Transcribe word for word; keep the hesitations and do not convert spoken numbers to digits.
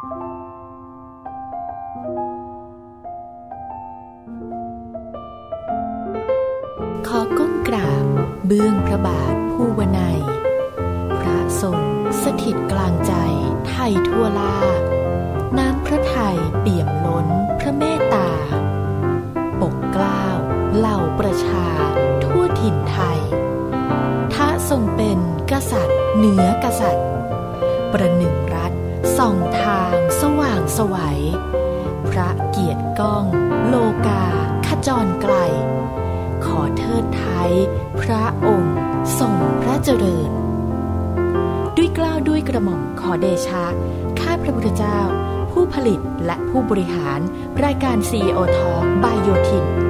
ขอก้มกราบเบื้องพระบาทผู้วนัยพระทรงสถิตกลางใจไทยทั่วลาน้ำพระทัยเปี่ยมล้นพระเมตตาปกเกล้าเหล่าประชาทั่วถิ่นไทยท้าทรงเป็นกษัตริย์เหนือกษัตริย์ประหนึ่งรัฐส่องทางสว่างไสวพระเกียรติก้องโลกาขจรไกลขอเทิดไทยพระองค์ทรงพระเจริญด้วยเกล้าด้วยกระหม่อมขอเดชะข้าพระพุทธเจ้าผู้ผลิตและผู้บริหารรายการ ซี อี โอ Talk by โยธิน